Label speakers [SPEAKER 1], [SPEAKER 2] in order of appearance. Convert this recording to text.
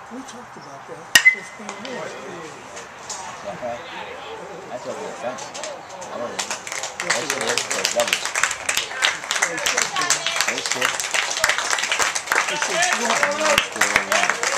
[SPEAKER 1] We talked about that. It's been years.
[SPEAKER 2] Okay. That's over the fence. I don't know. That's the way for double. That's good.
[SPEAKER 1] It's